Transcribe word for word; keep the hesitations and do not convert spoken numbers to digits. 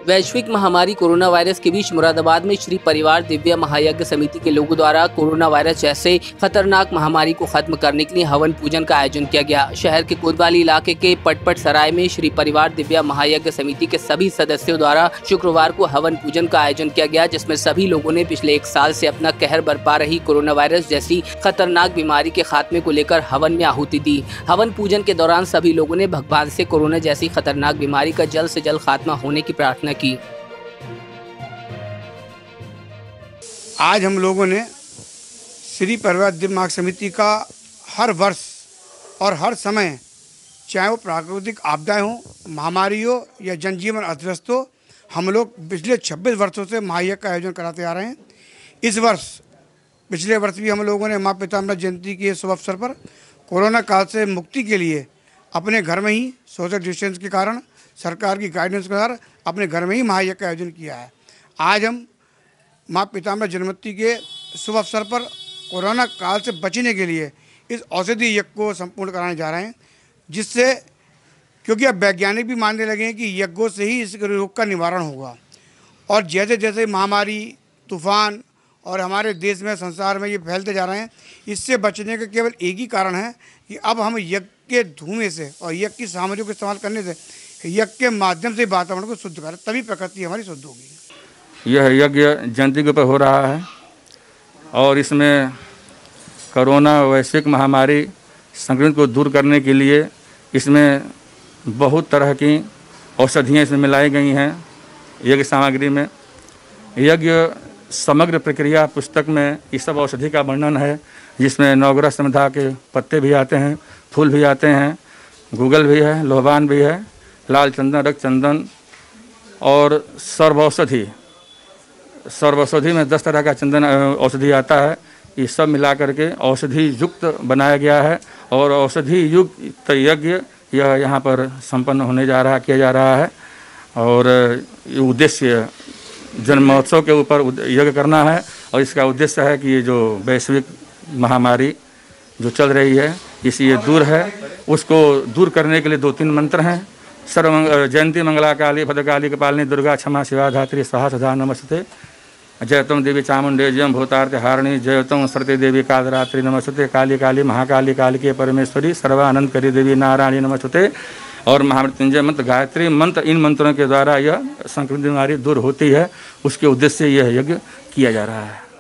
वैश्विक महामारी corona virus के बीच मुरादाबाद में श्री परिवार दिव्य महायज्ञ समिति के लोगों द्वारा कोरोना वायरस जैसे खतरनाक महामारी को खत्म करने के लिए हवन पूजन का आयोजन किया गया। शहर के कोतवाली इलाके के पटपट सराय में श्री परिवार दिव्य महायज्ञ समिति के सभी सदस्यों द्वारा शुक्रवार को हवन पूजन का आयोजन किया गया, जिसमें सभी लोगों ने पिछले एक साल से अपना कहर बरपा रही कोरोना वायरस जैसी खतरनाक बीमारी के खात्मे को लेकर हवन में आहुति दी। हवन पूजन के दौरान सभी लोगों ने भगवान से कोरोना जैसी खतरनाक बीमारी का जल्द से जल्द खात्मा होने की प्रार्थना की। आज हम लोगों ने श्री परिवार दिव्य महायज्ञ समिति का हर वर्ष और हर समय, चाहे वो प्राकृतिक आपदाएं हों, महामारी हो या जनजीवन अस्त हो, हम लोग पिछले छब्बीस वर्षों से महायज्ञ का आयोजन कराते आ रहे हैं। इस वर्ष पिछले वर्ष भी हम लोगों ने माँ पितामह जयंती के शुभ अवसर पर कोरोना काल से मुक्ति के लिए अपने घर में ही सोशल डिस्टेंस के कारण, सरकार की गाइडेंस के अनुसार अपने घर में ही महायज्ञ का आयोजन किया है। आज हम माँ पितामह जन्मोत्सव के शुभ अवसर पर कोरोना काल से बचने के लिए इस औषधि यज्ञ को संपूर्ण कराने जा रहे हैं, जिससे क्योंकि अब वैज्ञानिक भी मानने लगे हैं कि यज्ञों से ही इस रोग का निवारण होगा। और जैसे जैसे महामारी, तूफान और हमारे देश में, संसार में ये फैलते जा रहे हैं, इससे बचने का केवल एक ही कारण है कि अब हम यज्ञ के धुएं से और यज्ञ की सामग्रियों को इस्तेमाल करने से, यज्ञ के माध्यम से वातावरण को शुद्ध करें, तभी प्रकृति हमारी शुद्ध होगी। यह यज्ञ जयंती के ऊपर हो रहा है और इसमें कोरोना वैश्विक महामारी संक्रमण को दूर करने के लिए इसमें बहुत तरह की औषधियाँ इसमें मिलाई गई हैं। यज्ञ सामग्री में यज्ञ समग्र प्रक्रिया पुस्तक में इस सब औषधि का वर्णन है, जिसमें नवग्रह समिधा के पत्ते भी आते हैं, फूल भी आते हैं, गूगल भी है, लोहबान भी है, लाल चंदन, रक्त चंदन और सर्वौषधि सर्वौषधि में दस तरह का चंदन औषधि आता है। ये सब मिला करके औषधि युक्त बनाया गया है और औषधि युक्त यज्ञ यह यहाँ पर संपन्न होने जा रहा किया जा रहा है। और उद्देश्य जन्मोत्सव के ऊपर यज्ञ करना है और इसका उद्देश्य है कि ये जो वैश्विक महामारी जो चल रही है, इसी ये दूर है, उसको दूर करने के लिए दो तीन मंत्र हैं। सर्व जयंती मंगला काली भद्रकाली कपालिनी दुर्गा क्षमा शिवा धात्री स्वाहा सदा नमस्ते। जयतम देवी चामुंडे जयम भूतार्थ हारिणी जयतम सरते देवी कालरात्रि नमस्ते। काली काली महाकाली काली के परमेश्वरी सर्वानंद करी देवी नारायणी नमस्ते। और महामृत्युंजय मंत्र, गायत्री मंत्र, इन मंत्रों के द्वारा यह संक्रमित बीमारी दूर होती है, उसके उद्देश्य से यह यज्ञ किया जा रहा है।